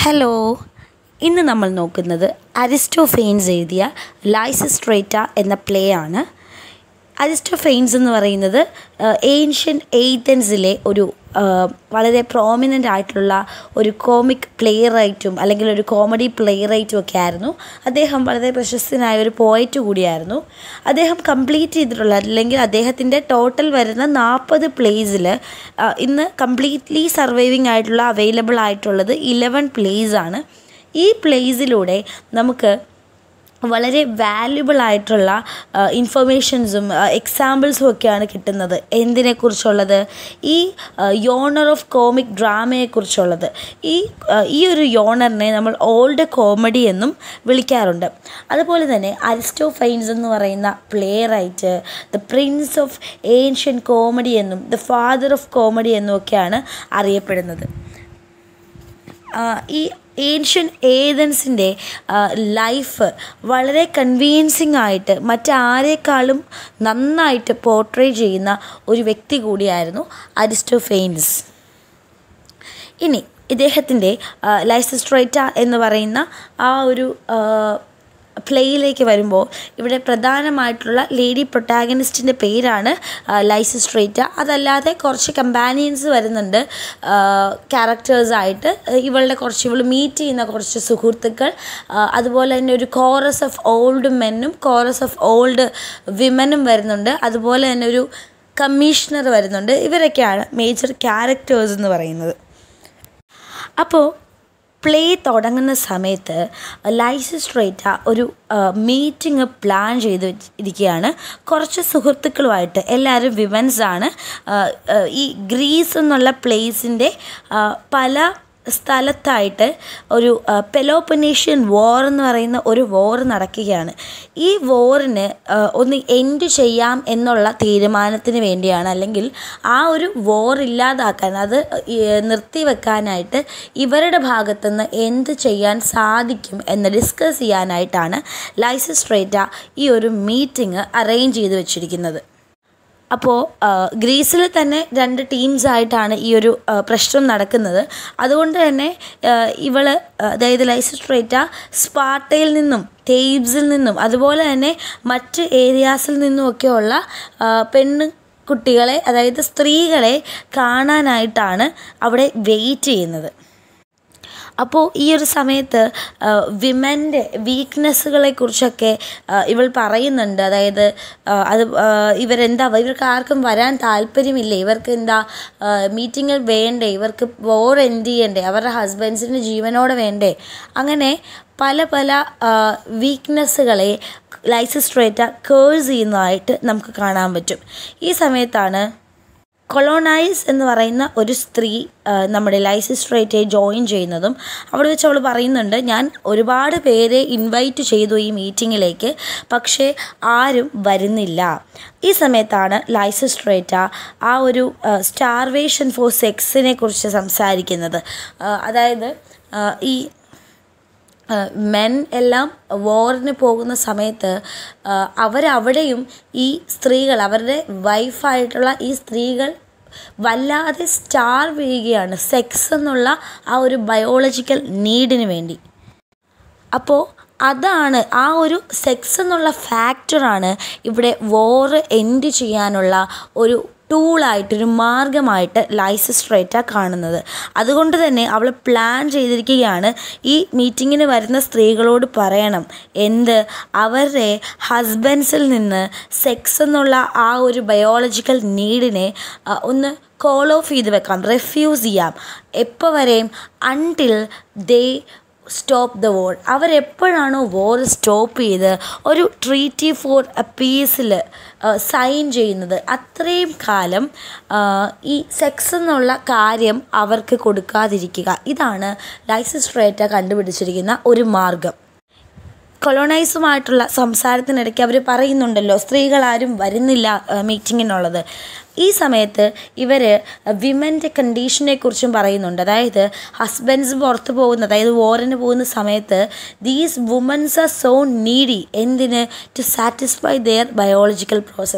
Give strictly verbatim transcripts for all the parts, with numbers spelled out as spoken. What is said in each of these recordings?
Hello, ഇന്ന് നമ്മൾ നോക്കുന്നത് അരിസ്റ്റോഫെയിൻസ് എഴുതിയ ലൈസിസ്ട്രേറ്റ എന്ന പ്ലേ ആണ്. അരിസ്റ്റോഫെയിൻസ് എന്ന് പറയുന്നത് ഏൻഷ്യൻ എയ്തൻസിലെ ഒരു വളരെ പ്രോമിനൻ്റ് ആയിട്ടുള്ള ഒരു കോമിക് പ്ലേ റൈറ്റും അല്ലെങ്കിൽ ഒരു കോമഡി പ്ലേ റൈറ്റും ഒക്കെ ആയിരുന്നു. അദ്ദേഹം വളരെ പ്രശസ്തനായ ഒരു പോയറ്റ് കൂടിയായിരുന്നു. അദ്ദേഹം കംപ്ലീറ്റ് ചെയ്തിട്ടുള്ള അല്ലെങ്കിൽ അദ്ദേഹത്തിൻ്റെ ടോട്ടൽ വരുന്ന നാൽപ്പത് പ്ലേസിൽ ഇന്ന് കംപ്ലീറ്റ്ലി സർവൈവിങ് ആയിട്ടുള്ള അവൈലബിൾ ആയിട്ടുള്ളത് ഇലവൻ പ്ലേസ് ആണ്. ഈ പ്ലേസിലൂടെ നമുക്ക് വളരെ വാല്യുബിൾ ആയിട്ടുള്ള ഇൻഫർമേഷൻസും എക്സാമ്പിൾസും ഒക്കെയാണ് കിട്ടുന്നത്. എന്തിനെക്കുറിച്ചുള്ളത്? ഈ യോണർ ഓഫ് കോമിക് ഡ്രാമയെക്കുറിച്ചുള്ളത്. ഈ ഈ ഒരു യോണറിനെ നമ്മൾ ഓൾഡ് കോമഡി എന്നും വിളിക്കാറുണ്ട്. അതുപോലെ തന്നെ അരിസ്റ്റോഫെയിൻസ് എന്ന് പറയുന്ന playwright the prince of ancient comedy എന്നും ദ ഫാദർ ഓഫ് കോമഡി എന്നും ഒക്കെയാണ് അറിയപ്പെടുന്നത്. ഈ ഏൻഷ്യൻ ഏതൻസിൻ്റെ ലൈഫ് വളരെ കൺവീൻസിങ് ആയിട്ട് മറ്റാരേക്കാളും നന്നായിട്ട് പോർട്രേ ചെയ്യുന്ന ഒരു വ്യക്തി കൂടിയായിരുന്നു അരിസ്റ്റോഫെയിൻസ്. ഇനി ഇദ്ദേഹത്തിൻ്റെ ലൈസിസ്ട്രേറ്റ എന്ന് പറയുന്ന ആ ഒരു പ്ലേയിലേക്ക് വരുമ്പോൾ ഇവിടെ പ്രധാനമായിട്ടുള്ള ലേഡി പ്രൊട്ടാഗനിസ്റ്റിൻ്റെ പേരാണ് ലൈസിസ്ട്രേറ്റ. അതല്ലാതെ കുറച്ച് കമ്പാനിയൻസ് വരുന്നുണ്ട് ക്യാരക്ടേഴ്സായിട്ട്. ഇവളുടെ കുറച്ച് ഇവൾ മീറ്റ് ചെയ്യുന്ന കുറച്ച് സുഹൃത്തുക്കൾ, അതുപോലെ തന്നെ ഒരു കോറസ് ഓഫ് ഓൾഡ് മെന്നും കോറസ് ഓഫ് ഓൾഡ് വിമനും വരുന്നുണ്ട്. അതുപോലെ തന്നെ ഒരു കമ്മീഷണർ വരുന്നുണ്ട്. ഇവരൊക്കെയാണ് മേജർ ക്യാരക്ടേഴ്സ് എന്ന് പറയുന്നത്. അപ്പോൾ പ്ലേ തുടങ്ങുന്ന സമയത്ത് ലൈസിസ്ട്രേറ്റ ഒരു മീറ്റിംഗ് പ്ലാൻ ചെയ്ത് ഇരിക്കുകയാണ് കുറച്ച് സുഹൃത്തുക്കളുമായിട്ട്. എല്ലാവരും വിമൻസാണ്. ഈ ഗ്രീസ് എന്നുള്ള പ്ലേസിൻ്റെ പല സ്ഥലത്തായിട്ട് ഒരു പെലോപ്പനേഷ്യൻ വോർ എന്ന് പറയുന്ന ഒരു വോർ നടക്കുകയാണ്. ഈ വോറിന് ഒന്ന് എൻഡ് ചെയ്യാം എന്നുള്ള തീരുമാനത്തിന് വേണ്ടിയാണ്, അല്ലെങ്കിൽ ആ ഒരു വോർ ഇല്ലാതാക്കാൻ, അത് നിർത്തിവെക്കാനായിട്ട് ഇവരുടെ ഭാഗത്തുനിന്ന് എന്ത് ചെയ്യാൻ സാധിക്കും എന്ന് ഡിസ്കസ് ചെയ്യാനായിട്ടാണ് ലൈസിസ്ട്രേറ്റ ഈ ഒരു മീറ്റിംഗ് അറേഞ്ച് ചെയ്ത് വെച്ചിരിക്കുന്നത്. അപ്പോൾ ഗ്രീസിൽ തന്നെ രണ്ട് ടീംസായിട്ടാണ് ഈ ഒരു പ്രശ്നം നടക്കുന്നത്. അതുകൊണ്ട് തന്നെ ഇവൾ, അതായത് ലൈസിസ്ട്രേറ്റ, സ്പാർട്ടയിൽ നിന്നും തേബ്സിൽ നിന്നും അതുപോലെ തന്നെ മറ്റ് ഏരിയാസിൽ നിന്നുമൊക്കെയുള്ള പെണ്ണ് കുട്ടികളെ, അതായത് സ്ത്രീകളെ കാണാനായിട്ടാണ് അവിടെ വെയിറ്റ് ചെയ്യുന്നത്. അപ്പോൾ ഈ ഒരു സമയത്ത് വിമൻ്റെ വീക്ക്നെസ്സുകളെ കുറിച്ചൊക്കെ ഇവൾ പറയുന്നുണ്ട്. അതായത് അത് ഇവരെന്താ, ഇവർക്ക് ആർക്കും വരാൻ താല്പര്യമില്ല, ഇവർക്ക് എന്താ മീറ്റിങ്ങിൽ വേണ്ടേ, ഇവർക്ക് വോർ എൻഡ് ചെയ്യണ്ടേ, അവരുടെ ഹസ്ബൻഡ്സിന് ജീവനോടെ വേണ്ടേ, അങ്ങനെ പല പല വീക്ക്നെസ്സുകളെ ലൈസിസ്ട്രേറ്റ കേഴ്സ് ചെയ്യുന്നതായിട്ട് നമുക്ക് കാണാൻ പറ്റും. ഈ സമയത്താണ് കൊളോണൈസ് എന്ന് പറയുന്ന ഒരു സ്ത്രീ നമ്മുടെ ലൈസിസ്ട്രേറ്റയെ ജോയിൻ ചെയ്യുന്നതും. അവിടെ വെച്ച് അവൾ പറയുന്നുണ്ട്, ഞാൻ ഒരുപാട് പേരെ ഇൻവൈറ്റ് ചെയ്തു ഈ മീറ്റിങ്ങിലേക്ക്, പക്ഷേ ആരും വരുന്നില്ല. ഈ സമയത്താണ് ലൈസിസ്ട്രേറ്റ ആ ഒരു സ്റ്റാർവേഷൻ ഫോർ സെക്സിനെ കുറിച്ച് സംസാരിക്കുന്നത്. അതായത് ഈ മെൻ എല്ലാം വോറിന് പോകുന്ന സമയത്ത് അവരവിടെയും ഈ സ്ത്രീകൾ, അവരുടെ വൈഫായിട്ടുള്ള ഈ സ്ത്രീകൾ വല്ലാതെ സ്റ്റാർവ് ചെയ്യുകയാണ് സെക്സ് എന്നുള്ള ആ ഒരു ബയോളജിക്കൽ നീഡിന് വേണ്ടി. അപ്പോൾ അതാണ്, ആ ഒരു സെക്സ് എന്നുള്ള ഫാക്ടറാണ് ഇവിടെ വോറ് എൻഡ് ചെയ്യാനുള്ള ഒരു ടൂളായിട്ടൊരു മാർഗമായിട്ട് ലൈസിസ്ട്രേറ്റ കാണുന്നത്. അതുകൊണ്ട് തന്നെ അവൾ പ്ലാൻ ചെയ്തിരിക്കുകയാണ്, ഈ മീറ്റിങ്ങിന് വരുന്ന സ്ത്രീകളോട് പറയണം എന്ത്, അവരുടെ ഹസ്ബൻഡ്സിൽ നിന്ന് സെക്സ് എന്നുള്ള ആ ഒരു ബയോളജിക്കൽ നീഡിനെ ഒന്ന് കോൾ ഓഫ് ചെയ്ത് വെക്കാം, റെഫ്യൂസ് ചെയ്യാം. എപ്പോൾ വരെയും? Until they stop the war. അവരെപ്പോഴാണോ വോർ സ്റ്റോപ്പ് ചെയ്ത് ഒരു ട്രീറ്റി ഫോർ പീസിൽ സൈൻ ചെയ്യുന്നത്, അത്രയും കാലം ഈ സെക്സ് എന്നുള്ള കാര്യം അവർക്ക് കൊടുക്കാതിരിക്കുക. ഇതാണ് ലൈസിസ്ട്രേറ്റ കണ്ടുപിടിച്ചിരിക്കുന്ന ഒരു മാർഗം. കൊളോണൈസുമായിട്ടുള്ള സംസാരത്തിനിടയ്ക്ക് അവർ പറയുന്നുണ്ടല്ലോ സ്ത്രീകളാരും വരുന്നില്ല മീറ്റിങ്ങിനുള്ളത്. ഈ സമയത്ത് ഇവർ വിമൻ്റെ കണ്ടീഷനെക്കുറിച്ചും പറയുന്നുണ്ട്. അതായത് ഹസ്ബൻഡ്സ് പുറത്ത് പോകുന്ന, അതായത് വോറിന് പോകുന്ന സമയത്ത് these womans are so needy. എന്തിന്? To satisfy their biological process.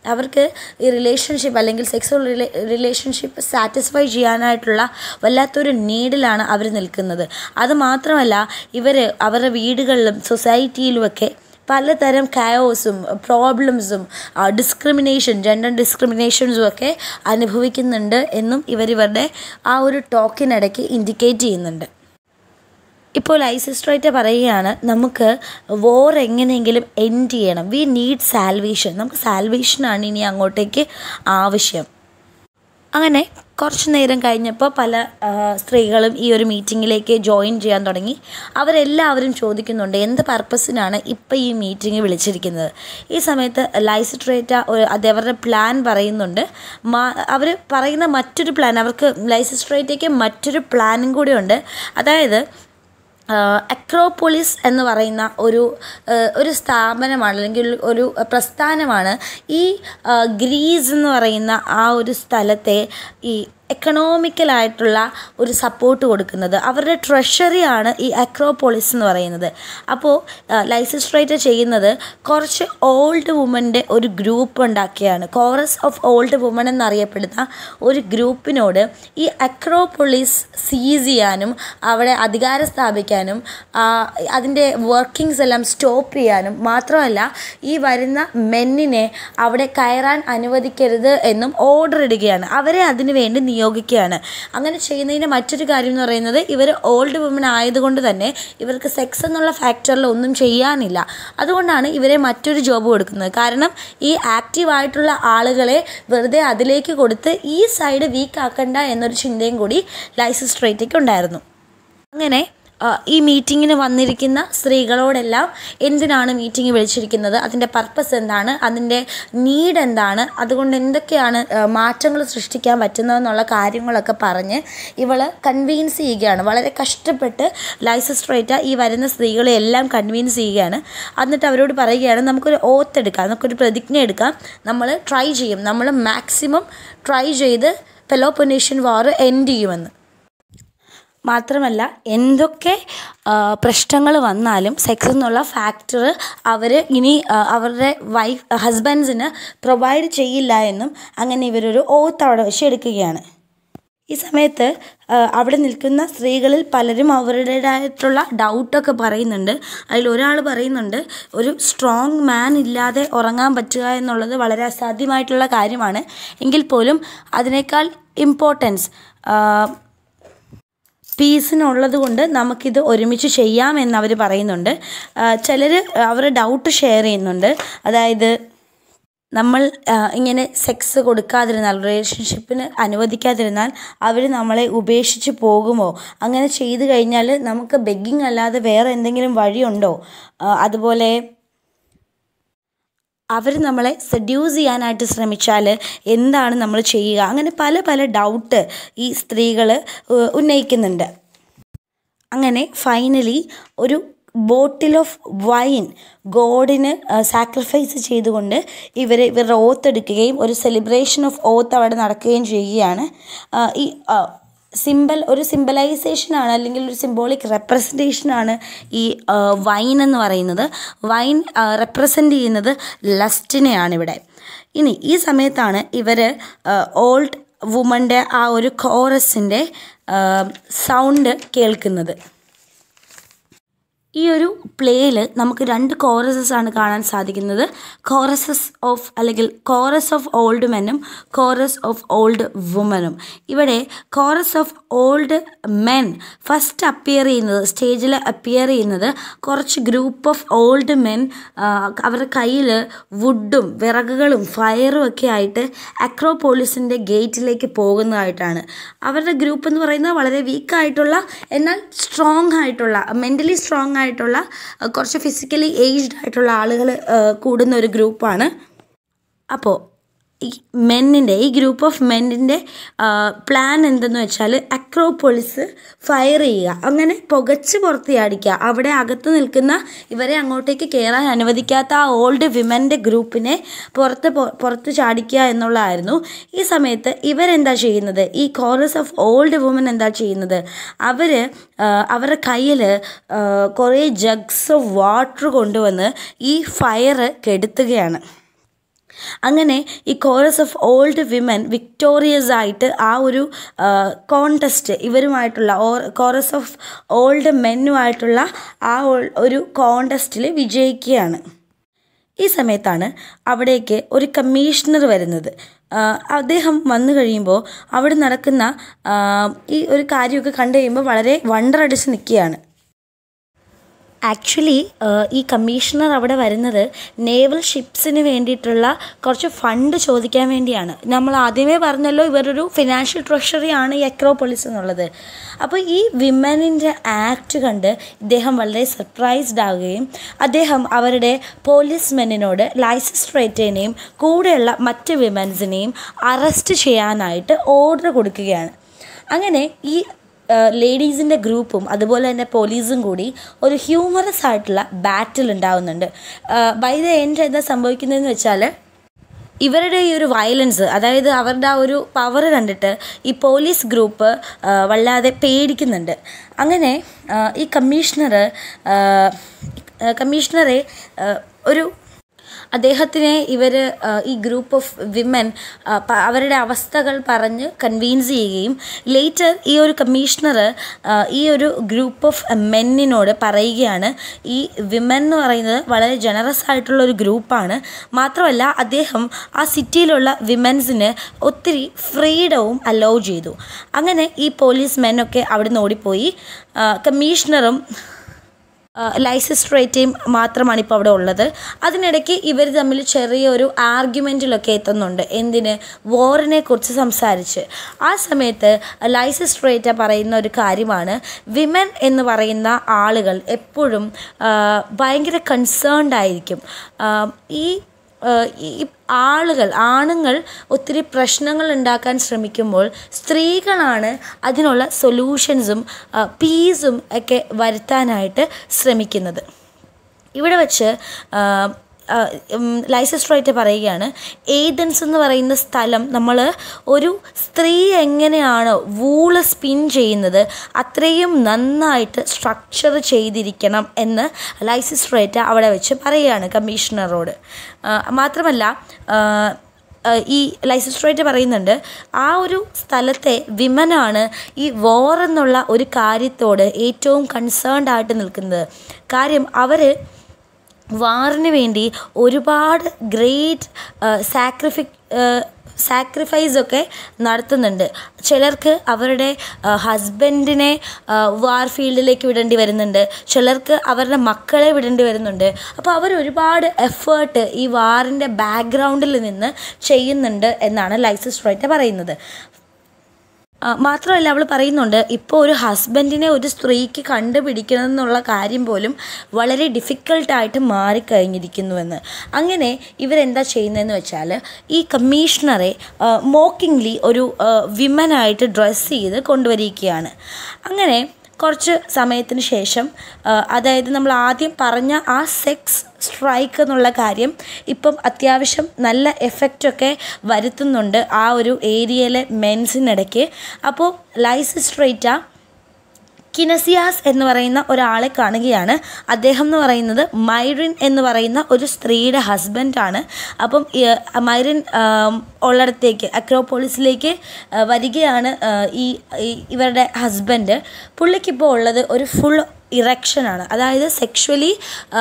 അവർക്ക് ഈ റിലേഷൻഷിപ്പ് അല്ലെങ്കിൽ സെക്സ്വൽ റിലേ റിലേഷൻഷിപ്പ് സാറ്റിസ്ഫൈ ചെയ്യാനായിട്ടുള്ള വല്ലാത്തൊരു നീഡിലാണ് അവർ നിൽക്കുന്നത്. അതുമാത്രമല്ല ഇവർ അവരുടെ വീടുകളിലും സൊസൈറ്റിയിലുമൊക്കെ പലതരം കയോസും പ്രോബ്ലംസും ഡിസ്ക്രിമിനേഷൻ ജെൻഡർ ഡിസ്ക്രിമിനേഷൻസും ഒക്കെ അനുഭവിക്കുന്നുണ്ട് എന്നും ഇവരിവരുടെ ആ ഒരു ടോക്കിനിടയ്ക്ക് ഇൻഡിക്കേറ്റ് ചെയ്യുന്നുണ്ട്. ഇപ്പോൾ ലൈസിസ്ട്രേറ്റ പറയുകയാണ്, നമുക്ക് വോർ എങ്ങനെയെങ്കിലും എൻഡ് ചെയ്യണം. We need salvation. നമുക്ക് സാൽവേഷനാണ് ഇനി അങ്ങോട്ടേക്ക് ആവശ്യം. അങ്ങനെ കുറച്ച് നേരം കഴിഞ്ഞപ്പോൾ പല സ്ത്രീകളും ഈ ഒരു മീറ്റിങ്ങിലേക്ക് ജോയിൻ ചെയ്യാൻ തുടങ്ങി. അവരെല്ലാവരും ചോദിക്കുന്നുണ്ട്, എന്ത് പർപ്പസിനാണ് ഇപ്പോൾ ഈ മീറ്റിംഗ് വിളിച്ചിരിക്കുന്നത്. ഈ സമയത്ത് ലൈസിസ്ട്രേറ്റ അത് അവരുടെ പ്ലാൻ പറയുന്നുണ്ട്. അവർ പറയുന്ന മറ്റൊരു പ്ലാൻ, അവർക്ക് ലൈസിസ്ട്രേറ്റയ്ക്ക് മറ്റൊരു പ്ലാനും കൂടി ഉണ്ട്. അതായത് അക്രോപോളിസ് എന്ന് പറയുന്ന ഒരു ഒരു സ്ഥാപനമാണ് അല്ലെങ്കിൽ ഒരു പ്രസ്ഥാനമാണ് ഈ ഗ്രീസ് എന്ന് പറയുന്ന ആ ഒരു സ്ഥലത്തെ ഈ എക്കണോമിക്കലായിട്ടുള്ള ഒരു സപ്പോർട്ട് കൊടുക്കുന്നത്. അവരുടെ ട്രഷറിയാണ് ഈ അക്രോപോളിസ് എന്ന് പറയുന്നത്. അപ്പോൾ ലൈസിസ്ട്രേറ്റ ചെയ്യുന്നത് കുറച്ച് ഓൾഡ് വുമൻ്റെ ഒരു ഗ്രൂപ്പ് ഉണ്ടാക്കിയാണ്. കോറസ് ഓഫ് ഓൾഡ് വുമൺ എന്നറിയപ്പെടുന്ന ഒരു ഗ്രൂപ്പിനോട് ഈ അക്രോപോളിസ് സീസ് ചെയ്യാനും അവിടെ അധികാരം സ്ഥാപിക്കാനും അതിൻ്റെ വർക്കിങ്സ് എല്ലാം സ്റ്റോപ്പ് ചെയ്യാനും മാത്രമല്ല ഈ വരുന്ന മെന്നിനെ അവിടെ കയറാൻ അനുവദിക്കരുത് എന്നും ഓർഡർ ഇടുകയാണ്. അവരെ അതിനു വേണ്ടി നിയോഗിക്കുകയാണ്. അങ്ങനെ ചെയ്യുന്നതിൻ്റെ മറ്റൊരു കാര്യം എന്ന് പറയുന്നത്, ഇവർ ഓൾഡ് വുമൺ ആയതുകൊണ്ട് തന്നെ ഇവർക്ക് സെക്സ് എന്നുള്ള ഫാക്ടറിൽ ഒന്നും ചെയ്യാനില്ല. അതുകൊണ്ടാണ് ഇവരെ മറ്റൊരു ജോബ് കൊടുക്കുന്നത്. കാരണം ഈ ആക്റ്റീവായിട്ടുള്ള ആളുകളെ വെറുതെ അതിലേക്ക് കൊടുത്ത് ഈ സൈഡ് വീക്ക് ആക്കണ്ട എന്നൊരു ചിന്തയും കൂടി ലൈസിസ്ട്രേറ്റയ്ക്ക് ഉണ്ടായിരുന്നു. അങ്ങനെ ഈ മീറ്റിങ്ങിന് വന്നിരിക്കുന്ന സ്ത്രീകളോടെല്ലാം എന്തിനാണ് മീറ്റിംഗ് വിളിച്ചിരിക്കുന്നത്, അതിൻ്റെ പർപ്പസ് എന്താണ്, അതിൻ്റെ നീഡ് എന്താണ്, അതുകൊണ്ട് എന്തൊക്കെയാണ് മാറ്റങ്ങൾ സൃഷ്ടിക്കാൻ പറ്റുന്നതെന്നുള്ള കാര്യങ്ങളൊക്കെ പറഞ്ഞ് ഇവൾ കൺവീൻസ് ചെയ്യുകയാണ്. വളരെ കഷ്ടപ്പെട്ട് ലൈസിസ്ട്രേറ്റ ഈ വരുന്ന സ്ത്രീകളെ എല്ലാം കൺവീൻസ് ചെയ്യുകയാണ്. എന്നിട്ട് അവരോട് പറയുകയാണ്, നമുക്കൊരു ഓത്ത് എടുക്കാം, നമുക്കൊരു പ്രതിജ്ഞ എടുക്കാം, നമ്മൾ ട്രൈ ചെയ്യും, നമ്മൾ മാക്സിമം ട്രൈ ചെയ്ത് പെലോപ്പൊനേഷ്യൻ വാർ എൻഡ് ചെയ്യുമെന്ന്. മാത്രമല്ല എന്തൊക്കെ പ്രശ്നങ്ങൾ വന്നാലും സെക്സ് എന്നുള്ള ഫാക്ടർ അവർ ഇനി അവരുടെ വൈഫ് ഹസ്ബൻഡ്സിന് പ്രൊവൈഡ് ചെയ്യില്ല എന്നും അങ്ങനെ ഇവരൊരു ഓത്ത് അവിടെ വെച്ച് എടുക്കുകയാണ്. ഈ സമയത്ത് അവിടെ നിൽക്കുന്ന സ്ത്രീകളിൽ പലരും അവരുടേതായിട്ടുള്ള ഡൗട്ടൊക്കെ പറയുന്നുണ്ട്. അതിലൊരാൾ പറയുന്നുണ്ട്, ഒരു സ്ട്രോങ് മാൻ ഇല്ലാതെ ഉറങ്ങാൻ പറ്റുക എന്നുള്ളത് വളരെ അസാധ്യമായിട്ടുള്ള കാര്യമാണ്. എങ്കിൽ പോലും അതിനേക്കാൾ ഇമ്പോർട്ടൻസ് പീസിനുള്ളത് കൊണ്ട് നമുക്കിത് ഒരുമിച്ച് ചെയ്യാമെന്ന് അവർ പറയുന്നുണ്ട്. ചിലർ അവരുടെ ഡൗട്ട് ഷെയർ ചെയ്യുന്നുണ്ട്. അതായത് നമ്മൾ ഇങ്ങനെ സെക്സ് കൊടുക്കാതിരുന്നാൽ, റിലേഷൻഷിപ്പിന് അനുവദിക്കാതിരുന്നാൽ അവർ നമ്മളെ ഉപേക്ഷിച്ച് പോകുമോ, അങ്ങനെ ചെയ്തു കഴിഞ്ഞാൽ നമുക്ക് ബെഗ്ഗിങ് അല്ലാതെ വേറെ എന്തെങ്കിലും വഴിയുണ്ടോ, അതുപോലെ അവർ നമ്മളെ സെഡ്യൂസ് ചെയ്യാനായിട്ട് ശ്രമിച്ചാൽ എന്താണ് നമ്മൾ ചെയ്യുക, അങ്ങനെ പല പല ഡൗട്ട് ഈ സ്ത്രീകൾ ഉന്നയിക്കുന്നുണ്ട്. അങ്ങനെ ഫൈനലി ഒരു ബോട്ടിൽ ഓഫ് വൈൻ ഗോഡിന് സാക്രിഫൈസ് ചെയ്തുകൊണ്ട് ഇവർ ഇവരുടെ ഓത്ത് എടുക്കുകയും ഒരു സെലിബ്രേഷൻ ഓഫ് ഓത്ത് അവിടെ നടക്കുകയും ചെയ്യുകയാണ്. ഈ സിമ്പൽ ഒരു സിമ്പലൈസേഷനാണ് അല്ലെങ്കിൽ ഒരു സിംബോളിക് റെപ്രസെൻറ്റേഷനാണ് ഈ വൈൻ എന്ന് പറയുന്നത്. വൈൻ റെപ്രസെൻ്റ് ചെയ്യുന്നത് ലസ്റ്റിനെയാണ് ഇവിടെ. ഇനി ഈ സമയത്താണ് ഇവർ ഓൾഡ് വുമൻ്റെ ആ ഒരു കോറസിൻ്റെ സൗണ്ട് കേൾക്കുന്നത്. ഈ ഒരു പ്ലേയിൽ നമുക്ക് രണ്ട് കോറസസ് ആണ് കാണാൻ സാധിക്കുന്നത്. കോറസസ് ഓഫ് അല്ലെങ്കിൽ കോറസ് ഓഫ് ഓൾഡ് മെന്നും കോറസ് ഓഫ് ഓൾഡ് വുമനും. ഇവിടെ chorus of old men first appear ചെയ്യുന്നത്, സ്റ്റേജിൽ അപ്പിയർ ചെയ്യുന്നത് കുറച്ച് ഗ്രൂപ്പ് ഓഫ് ഓൾഡ് മെൻ അവരുടെ കയ്യിൽ വുഡും വിറകുകളും ഫയറും ഒക്കെ ആയിട്ട് അക്രോപോളിസിൻ്റെ ഗേറ്റിലേക്ക് പോകുന്നതായിട്ടാണ്. അവരുടെ ഗ്രൂപ്പ് എന്ന് പറയുന്നത് വളരെ വീക്കായിട്ടുള്ള എന്നാൽ സ്ട്രോങ് ആയിട്ടുള്ള, മെൻ്റലി സ്ട്രോങ് ആയിട്ടുള്ള, കുറച്ച് ഫിസിക്കലി ഏജ്ഡ് ആയിട്ടുള്ള ആളുകൾ കൂടുന്ന ഒരു ഗ്രൂപ്പാണ്. അപ്പോൾ ഈ മെന്നിൻ്റെ ഈ ഗ്രൂപ്പ് ഓഫ് മെന്നിൻ്റെ പ്ലാൻ എന്തെന്ന് വെച്ചാൽ അക്രോപോളിസ് ഫയർ ചെയ്യുക, അങ്ങനെ പുകച്ച് പുറത്ത് ചാടിക്കുക, അവിടെ അകത്ത് നിൽക്കുന്ന ഇവരെ അങ്ങോട്ടേക്ക് കയറാൻ അനുവദിക്കാത്ത ആ ഓൾഡ് വിമൻ്റെ ഗ്രൂപ്പിനെ പുറത്ത് പുറത്ത് ചാടിക്കുക എന്നുള്ളതായിരുന്നു. ഈ സമയത്ത് ഇവരെന്താ ചെയ്യുന്നത്, ഈ കോറസ് ഓഫ് ഓൾഡ് വുമൻ എന്താ ചെയ്യുന്നത്, അവർ അവരുടെ കയ്യിൽ കുറേ ജഗ്സ് ഓഫ് വാട്ടർ കൊണ്ടുവന്ന് ഈ ഫയർ കെടുത്തുകയാണ്. അങ്ങനെ ഈ chorus of old women victorious ആയിട്ട് ആ ഒരു കോൺടെസ്റ്റ് ഇവരുമായിട്ടുള്ള ഓ കോറസ് ഓഫ് ഓൾഡ് മെന്നുമായിട്ടുള്ള ആ ഒരു കോൺടെസ്റ്റിൽ വിജയിക്കുകയാണ്. ഈ സമയത്താണ് അവിടേക്ക് ഒരു കമ്മീഷണർ വരുന്നത്. അദ്ദേഹം വന്നു കഴിയുമ്പോൾ അവിടെ നടക്കുന്ന ഈ ഒരു കാര്യമൊക്കെ കണ്ടു കഴിയുമ്പോൾ വളരെ വണ്ടറടിച്ച് നിൽക്കുകയാണ്. ആക്ച്വലി ഈ കമ്മീഷണർ അവിടെ വരുന്നത് നേവൽ ഷിപ്സിന് വേണ്ടിയിട്ടുള്ള കുറച്ച് ഫണ്ട് ചോദിക്കാൻ വേണ്ടിയാണ്. നമ്മൾ ആദ്യമേ പറഞ്ഞല്ലോ ഇവരൊരു ഫിനാൻഷ്യൽ ട്രഷറിയാണ് ഈ അക്രോപോളിസ് എന്നുള്ളത്. അപ്പോൾ ഈ വിമനിൻ്റെ ആക്ട് കണ്ട് ഇദ്ദേഹം വളരെ സർപ്രൈസ്ഡ് ആവുകയും അദ്ദേഹം അവരുടെ പോലീസ് മെന്നിനോട് ലൈസിസ്ട്രേറ്റേനെയും കൂടെയുള്ള മറ്റ് വിമൻസിനെയും അറസ്റ്റ് ചെയ്യാനായിട്ട് ഓർഡർ കൊടുക്കുകയാണ്. അങ്ങനെ ഈ ലേഡീസിൻ്റെ ഗ്രൂപ്പും അതുപോലെ തന്നെ പോലീസും കൂടി ഒരു ഹ്യൂമറസ് ആയിട്ടുള്ള ബാറ്റിൽ ഉണ്ടാവുന്നുണ്ട്. ബൈ ദ എൻഡ് എന്താ സംഭവിക്കുന്നതെന്ന് വെച്ചാൽ ഇവരുടെ ഈ ഒരു വയലൻസ്, അതായത് അവരുടെ ആ ഒരു പവർ കണ്ടിട്ട് ഈ പോലീസ് ഗ്രൂപ്പ് വല്ലാതെ പേടിക്കുന്നുണ്ട്. അങ്ങനെ ഈ കമ്മീഷണർ കമ്മീഷണറെ ഒരു അദ്ദേഹത്തിനെ ഇവർ ഈ ഗ്രൂപ്പ് ഓഫ് വിമൻ അവരുടെ അവസ്ഥകൾ പറഞ്ഞ് കൺവീൻസ് ചെയ്യുകയും ലേറ്റർ ഈ ഒരു കമ്മീഷണർ ഈ ഒരു ഗ്രൂപ്പ് ഓഫ് മെന്നിനോട് പറയുകയാണ് ഈ വിമൻ എന്ന് പറയുന്നത് വളരെ ജനറസ് ആയിട്ടുള്ള ഒരു ഗ്രൂപ്പാണ്. മാത്രമല്ല അദ്ദേഹം ആ സിറ്റിയിലുള്ള വിമൻസിന് ഒത്തിരി ഫ്രീഡവും അലോ ചെയ്തു. അങ്ങനെ ഈ പോലീസ് മെന്നൊക്കെ അവിടെ നിന്ന് ഓടിപ്പോയി. കമ്മീഷണറും ലൈസിസ്ട്രേറ്റയും മാത്രമാണ് ഇപ്പോൾ അവിടെ ഉള്ളത്. അതിനിടയ്ക്ക് ഇവർ തമ്മിൽ ചെറിയൊരു ആർഗ്യുമെൻറ്റിലൊക്കെ എത്തുന്നുണ്ട്. എന്തിന്? വോറിനെ കുറിച്ച് സംസാരിച്ച്. ആ സമയത്ത് ലൈസിസ്ട്രേറ്റ പറയുന്ന ഒരു കാര്യമാണ്, വിമൻ എന്ന് പറയുന്ന ആളുകൾ എപ്പോഴും ഭയങ്കര കൺസേൺഡ് ആയിരിക്കും. ഈ ഈ ആളുകൾ ആണുങ്ങൾ ഒത്തിരി പ്രശ്നങ്ങൾ ഉണ്ടാക്കാൻ ശ്രമിക്കുമ്പോൾ സ്ത്രീകളാണ് അതിനുള്ള സൊല്യൂഷൻസും പീസും ഒക്കെ വരുത്താനായിട്ട് ശ്രമിക്കുന്നത്. ഇവിടെ വെച്ച് ലൈസിസ്ട്രേറ്റ പറയുകയാണ്, ഏതൻസ് എന്ന് പറയുന്ന സ്ഥലം നമ്മൾ ഒരു സ്ത്രീ എങ്ങനെയാണ് വൂള് സ്പിൻ ചെയ്യുന്നത് അത്രയും നന്നായിട്ട് സ്ട്രക്ചർ ചെയ്തിരിക്കണം എന്ന് ലൈസിസ്ട്രേറ്റ അവിടെ വെച്ച് പറയുകയാണ് കമ്മീഷണറോട്. മാത്രമല്ല ഈ ലൈസിസ്ട്രേറ്റ് പറയുന്നുണ്ട് ആ ഒരു സ്ഥലത്തെ വിമനാണ് ഈ വോർ എന്നുള്ള ഒരു കാര്യത്തോട് ഏറ്റവും കൺസേൺഡ് ആയിട്ട് നിൽക്കുന്നത്. കാര്യം അവർ വാറിന് വേണ്ടി ഒരുപാട് ഗ്രേറ്റ് സാക്രിഫി സാക്രിഫൈസൊക്കെ നടത്തുന്നുണ്ട്. ചിലർക്ക് അവരുടെ ഹസ്ബൻഡിനെ വാർ ഫീൽഡിലേക്ക് വിടേണ്ടി വരുന്നുണ്ട്, ചിലർക്ക് അവരുടെ മക്കളെ വിടേണ്ടി വരുന്നുണ്ട്. അപ്പോൾ അവർ ഒരുപാട് എഫേർട്ട് ഈ വാറിൻ്റെ ബാക്ക്ഗ്രൗണ്ടിൽ നിന്ന് ചെയ്യുന്നുണ്ട് എന്നാണ് ലൈസിസ്ട്രേറ്റ പറയുന്നത്. മാത്രമല്ല അവൾ പറയുന്നുണ്ട് ഇപ്പോൾ ഒരു ഹസ്ബൻഡിനെ ഒരു സ്ത്രീക്ക് കണ്ടുപിടിക്കണം എന്നുള്ള കാര്യം പോലും വളരെ ഡിഫിക്കൽട്ടായിട്ട് മാറിക്കഴിഞ്ഞിരിക്കുന്നുവെന്ന്. അങ്ങനെ ഇവരെന്താ ചെയ്യുന്നതെന്ന് വെച്ചാൽ ഈ കമ്മീഷണറെ മോക്കിംഗ്ലി ഒരു വിമനായിട്ട് ഡ്രസ്സ് ചെയ്ത് കൊണ്ടുവരികയാണ്. അങ്ങനെ കുറച്ച് സമയത്തിന് ശേഷം, അതായത് നമ്മൾ ആദ്യം പറഞ്ഞ ആ സെക്സ് സ്ട്രൈക്ക് എന്നുള്ള കാര്യം ഇപ്പം അത്യാവശ്യം നല്ല എഫക്റ്റൊക്കെ വരുത്തുന്നുണ്ട് ആ ഒരു ഏരിയയിലെ മെൻസിനിടയ്ക്ക്. അപ്പോൾ ലൈസിസ്ട്രേറ്റ കിനസിയാസ് എന്ന് പറയുന്ന ഒരാളെ കാണുകയാണ്. അദ്ദേഹം എന്ന് പറയുന്നത് മൈറിൻ എന്ന് പറയുന്ന ഒരു സ്ത്രീയുടെ ഹസ്ബൻഡാണ്. അപ്പം മൈറിൻ ഉള്ളിടത്തേക്ക് അക്രോപോളിസിലേക്ക് വരികയാണ് ഈ ഇവരുടെ ഹസ്ബൻഡ്. പുള്ളിക്കിപ്പോൾ ഉള്ളത് ഒരു ഫുൾ ഇറക്ഷനാണ്, അതായത് സെക്ഷുവലി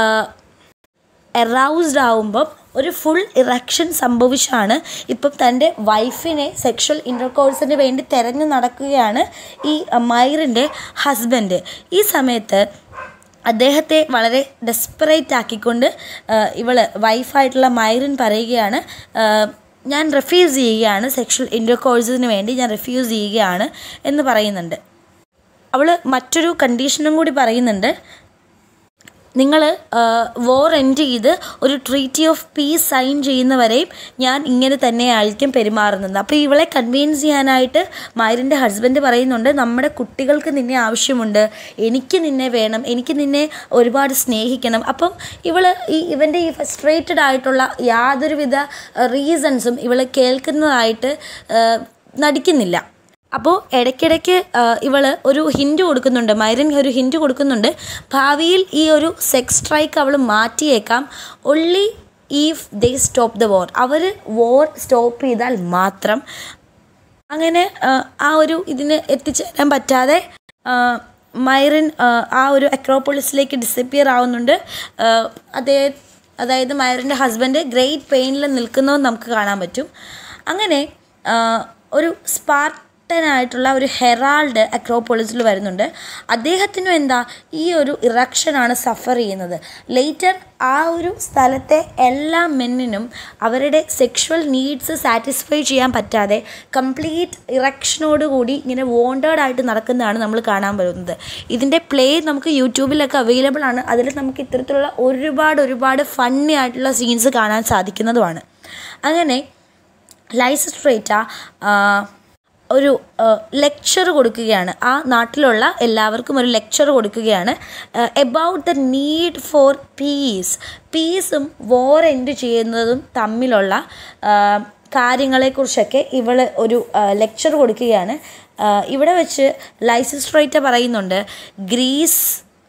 എറൗസ്ഡ് ആവുമ്പം ഒരു ഫുൾ ഇറക്ഷൻ സംഭവിച്ചാണ് ഇപ്പം തൻ്റെ വൈഫിനെ സെക്ഷൽ ഇൻ്റർകോഴ്സിന് വേണ്ടി തിരഞ്ഞു നടക്കുകയാണ് ഈ മൈറിൻ്റെ ഹസ്ബൻഡ്. ഈ സമയത്ത് അദ്ദേഹത്തെ വളരെ ഡെസ്പറേറ്റ് ആക്കിക്കൊണ്ട് ഇവൾ വൈഫായിട്ടുള്ള മൈറിൻ പറയുകയാണ്, ഞാൻ റിഫ്യൂസ് ചെയ്യുകയാണ്, സെക്ഷൽ ഇൻ്റർകോഴ്സിന് വേണ്ടി ഞാൻ റിഫ്യൂസ് ചെയ്യുകയാണ് എന്ന് പറയുന്നുണ്ട്. അവൾ മറ്റൊരു കണ്ടീഷനും കൂടി പറയുന്നുണ്ട്, നിങ്ങൾ വോർ എൻഡ് ചെയ്ത് ഒരു ട്രീറ്റി ഓഫ് പീസ് സൈൻ ചെയ്യുന്നവരെയും ഞാൻ ഇങ്ങനെ തന്നെ ആയിരിക്കും പെരുമാറുന്നത്. അപ്പോൾ ഇവളെ കൺവിൻസ് ചെയ്യാനായിട്ട് മൈറിൻ്റെ ഹസ്ബൻഡ് പറയുന്നുണ്ട്, നമ്മുടെ കുട്ടികൾക്ക് നിന്നെ ആവശ്യമുണ്ട്, എനിക്ക് നിന്നെ വേണം, എനിക്ക് നിന്നെ ഒരുപാട് സ്നേഹിക്കണം. അപ്പം ഇവൾ ഈ ഇവൻ്റെ ഈ ഫ്രസ്ട്രേറ്റഡ് ആയിട്ടുള്ള യാതൊരുവിധ റീസൺസും ഇവൾ കേൾക്കുന്നതായിട്ട് നടിക്കുന്നില്ല. അപ്പോൾ ഇടയ്ക്കിടയ്ക്ക് ഇവൾ ഒരു ഹിൻറ്റ് കൊടുക്കുന്നുണ്ട്, മൈറിൻ ഒരു ഹിൻറ്റ് കൊടുക്കുന്നുണ്ട്, ഭാവിയിൽ ഈ ഒരു സെക്സ് സ്ട്രൈക്ക് അവൾ മാറ്റിയേക്കാം, only if they stop the war, അവർ വോർ സ്റ്റോപ്പ് ചെയ്താൽ മാത്രം. അങ്ങനെ ആ ഒരു ഇതിന് എത്തിച്ചേരാൻ പറ്റാതെ മൈറിൻ ആ ഒരു അക്രോപോളിസിലേക്ക് ഡിസപ്പിയർ ആവുന്നുണ്ട്. അതേ അതായത് മൈറിൻ്റെ ഹസ്ബൻഡ് ഗ്രേറ്റ് പെയിനിൽ നിൽക്കുന്നതെന്ന് നമുക്ക് കാണാൻ പറ്റും. അങ്ങനെ ഒരു സ്പാർട്ടനായിട്ടുള്ള ഒരു ഹെറാൾഡ് അക്രോപോളിസിൽ വരുന്നുണ്ട്. അദ്ദേഹത്തിനും എന്താ ഈ ഒരു ഇറക്ഷനാണ് സഫർ ചെയ്യുന്നത്. ലേറ്റർ ആ ഒരു സ്ഥലത്തെ എല്ലാ മെന്നിനും അവരുടെ സെക്ഷുവൽ നീഡ്സ് സാറ്റിസ്ഫൈ ചെയ്യാൻ പറ്റാതെ കംപ്ലീറ്റ് ഇറക്ഷനോടുകൂടി ഇങ്ങനെ വോണ്ടേഡ് ആയിട്ട് നടക്കുന്നതാണ് നമ്മൾ കാണാൻ പറ്റുന്നത്. ഇതിൻ്റെ പ്ലേ നമുക്ക് യൂട്യൂബിലൊക്കെ അവൈലബിൾ ആണ്. അതിൽ നമുക്ക് ഇത്തരത്തിലുള്ള ഒരുപാട് ഒരുപാട് ഫണ്ണി ആയിട്ടുള്ള സീൻസ് കാണാൻ സാധിക്കുന്നതുമാണ്. അങ്ങനെ ലൈസിസ്ട്രേറ്റ ഒരു ലെക്ചർ കൊടുക്കുകയാണ്, ആ നാട്ടിലുള്ള എല്ലാവർക്കും ഒരു ലെക്ചർ കൊടുക്കുകയാണ് about the need for peace. പീസും വോർ എൻഡ് ചെയ്യുന്നതും തമ്മിലുള്ള കാര്യങ്ങളെക്കുറിച്ചൊക്കെ ഇവൾ ഒരു ലെക്ചർ കൊടുക്കുകയാണ്. ഇവിടെ വെച്ച് ലൈസിസ്ട്രേറ്റ പറയുന്നുണ്ട്, ഗ്രീസ്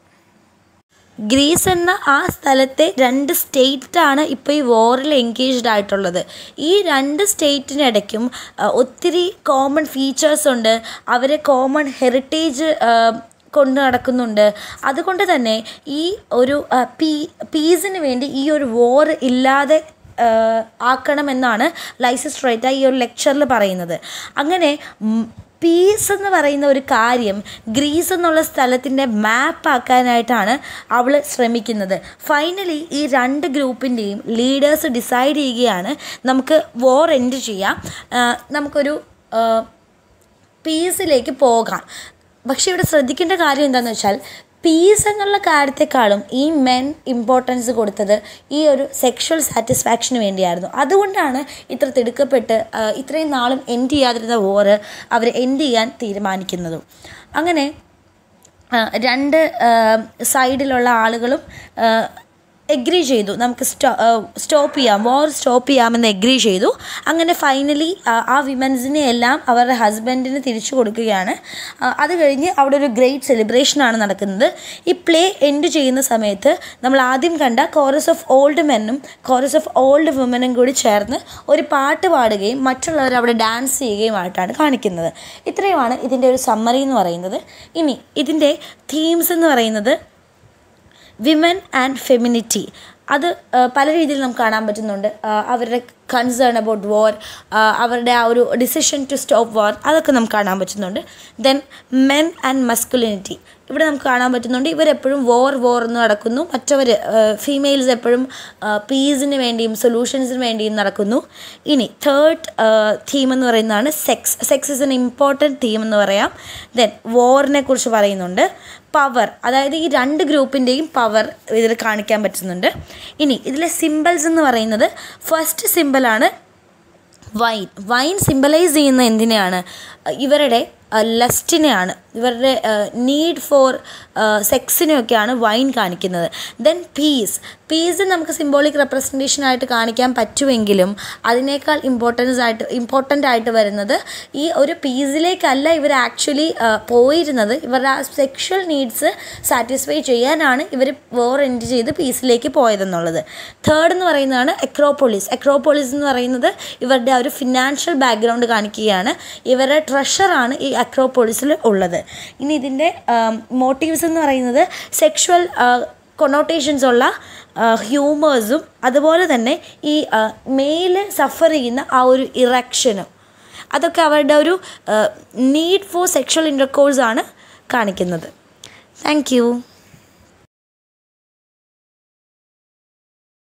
ഗ്രീസ് എന്ന ആ സ്ഥലത്തെ രണ്ട് സ്റ്റേറ്റാണ് ഇപ്പോൾ ഈ വോറിൽ എൻഗേജ്ഡ് ആയിട്ടുള്ളത്. ഈ രണ്ട് സ്റ്റേറ്റിനിടയ്ക്കും ഒത്തിരി കോമൺ ഫീച്ചേഴ്സ് ഉണ്ട്, അവരെ കോമൺ ഹെറിറ്റേജ് കൊണ്ട് നടക്കുന്നുണ്ട്. അതുകൊണ്ട് തന്നെ ഈ ഒരു പീ പീസിന് വേണ്ടി ഈ ഒരു വോർ ഇല്ലാതെ ആക്കണമെന്നാണ് ലൈസിസ്ട്രേറ്റ ഈ ഒരു ലെക്ചറിൽ പറയുന്നത്. അങ്ങനെ പീസ് എന്ന് പറയുന്ന ഒരു കാര്യം ഗ്രീസ് എന്നുള്ള സ്ഥലത്തിൻ്റെ മാപ്പ് ആക്കാനായിട്ടാണ് അവൾ ശ്രമിക്കുന്നത്. ഫൈനലി ഈ രണ്ട് ഗ്രൂപ്പിൻ്റെയും ലീഡേഴ്സ് ഡിസൈഡ് ചെയ്യുകയാണ്, നമുക്ക് വോർ എൻഡ് ചെയ്യാം, നമുക്കൊരു പീസിലേക്ക് പോകാം. പക്ഷേ ഇവിടെ ശ്രദ്ധിക്കേണ്ട കാര്യം എന്താണെന്ന് വെച്ചാൽ, പീസ് എന്നുള്ള കാര്യത്തെക്കാളും ഈ മെൻ ഇമ്പോർട്ടൻസ് കൊടുത്തത് ഈ ഒരു സെക്ഷൽ സാറ്റിസ്ഫാക്ഷന് വേണ്ടിയായിരുന്നു. അതുകൊണ്ടാണ് ഇത്ര തിടുക്കപ്പെട്ട് ഇത്രയും നാളും എൻഡ് ചെയ്യാതിരുന്ന വോറ് അവർ എൻഡ് ചെയ്യാൻ തീരുമാനിക്കുന്നതും. അങ്ങനെ രണ്ട് സൈഡിലുള്ള ആളുകളും എഗ്രി ചെയ്തു, നമുക്ക് സ്റ്റോ സ്റ്റോപ്പ് ചെയ്യാം വോർ സ്റ്റോപ്പ് ചെയ്യാമെന്ന് എഗ്രി ചെയ്തു. അങ്ങനെ ഫൈനലി ആ വിമൻസിനെ എല്ലാം അവരുടെ ഹസ്ബൻഡിന് തിരിച്ചു കൊടുക്കുകയാണ്. അത് കഴിഞ്ഞ് അവിടെ ഒരു ഗ്രേറ്റ് സെലിബ്രേഷനാണ് നടക്കുന്നത്. ഈ പ്ലേ എൻഡ് ചെയ്യുന്ന സമയത്ത് നമ്മൾ ആദ്യം കണ്ട കോറസ് ഓഫ് ഓൾഡ് മെന്നും കോറസ് ഓഫ് ഓൾഡ് വുമനും കൂടി ചേർന്ന് ഒരു പാട്ട് പാടുകയും മറ്റുള്ളവർ അവിടെ ഡാൻസ് ചെയ്യുകയുമായിട്ടാണ് കാണിക്കുന്നത്. ഇത്രയുമാണ് ഇതിൻ്റെ ഒരു സമ്മറി എന്ന് പറയുന്നത്. ഇനി ഇതിൻ്റെ തീംസ് എന്ന് പറയുന്നത് വിമൻ ആൻഡ് ഫെമിനിറ്റി. അത് പല രീതിയിൽ നമുക്ക് കാണാൻ പറ്റുന്നുണ്ട്. അവരുടെ കൺസേൺ അബൌട്ട് വാർ, അവരുടെ ആ ഒരു ഡിസിഷൻ ടു സ്റ്റോപ്പ് വാർ, അതൊക്കെ നമുക്ക് കാണാൻ പറ്റുന്നുണ്ട്. ദെൻ മെൻ ആൻഡ് മസ്കുലിനിറ്റി, ഇവിടെ നമുക്ക് കാണാൻ പറ്റുന്നുണ്ട് ഇവരെപ്പോഴും വോർ വോർ എന്ന് നടക്കുന്നു, മറ്റവർ ഫീമെയിൽസ് എപ്പോഴും പീസിന് വേണ്ടിയും സൊല്യൂഷൻസിന് വേണ്ടിയും നടക്കുന്നു. ഇനി തേർഡ് തീം എന്ന് പറയുന്നതാണ് sex. Sex is an important theme എന്ന് പറയാം. ദെൻ വോറിനെ കുറിച്ച് പറയുന്നുണ്ട്. പവർ, അതായത് ഈ രണ്ട് ഗ്രൂപ്പിൻ്റെയും പവർ ഇതിൽ കാണിക്കാൻ പറ്റുന്നുണ്ട്. ഇനി ഇതിലെ സിമ്പിൾസ് എന്ന് പറയുന്നത്, ഫസ്റ്റ് സിമ്പിളാണ് വൈൻ. വൈൻ സിംബലൈസ് ചെയ്യുന്ന എന്തിനെയാണ്? ഇവരുടെ ലസ്റ്റിനെയാണ്, ഇവരുടെ നീഡ് ഫോർ സെക്സിനെയൊക്കെയാണ് വൈൻ കാണിക്കുന്നത്. Then peace. പീസ് നമുക്ക് സിംബോളിക് റെപ്രസെൻറ്റേഷൻ ആയിട്ട് കാണിക്കാൻ പറ്റുമെങ്കിലും അതിനേക്കാൾ ഇമ്പോർട്ടൻസ് ആയിട്ട് ഇമ്പോർട്ടൻ്റ് ആയിട്ട് വരുന്നത് ഈ ഒരു പീസിലേക്കല്ല ഇവർ ആക്ച്വലി പോയിരുന്നത്, ഇവരുടെ ആ സെക്ഷൽ നീഡ്സ് സാറ്റിസ്ഫൈ ചെയ്യാനാണ് ഇവർ വോർ എൻഡ് ചെയ്ത് പീസിലേക്ക് പോയതെന്നുള്ളത്. തേർഡ് എന്ന് പറയുന്നതാണ് അക്രോപോളിസ്. അക്രോപോളിസ് എന്ന് പറയുന്നത് ഇവരുടെ ആ ഒരു ഫിനാൻഷ്യൽ ബാക്ക്ഗ്രൗണ്ട് കാണിക്കുകയാണ്. ഇവരുടെ ട്രഷറാണ് ഈ അക്രോപോളിസിൽ ഉള്ളത്. ഇനി ഇതിൻ്റെ മോട്ടീവ്സ് എന്ന് പറയുന്നത് സെക്ഷുവൽ കൊണോട്ടേഷൻസ് ഉള്ള ഹ്യൂമേഴ്സും അതുപോലെ തന്നെ ഈ മെയില് സഫർ ചെയ്യുന്ന ആ ഒരു ഇറക്ഷനും, അതൊക്കെ അവരുടെ ഒരു നീഡ് ഫോർ സെക്ഷൽ ഇൻ്റർകോഴ്സാണ് കാണിക്കുന്നത്. Thank U.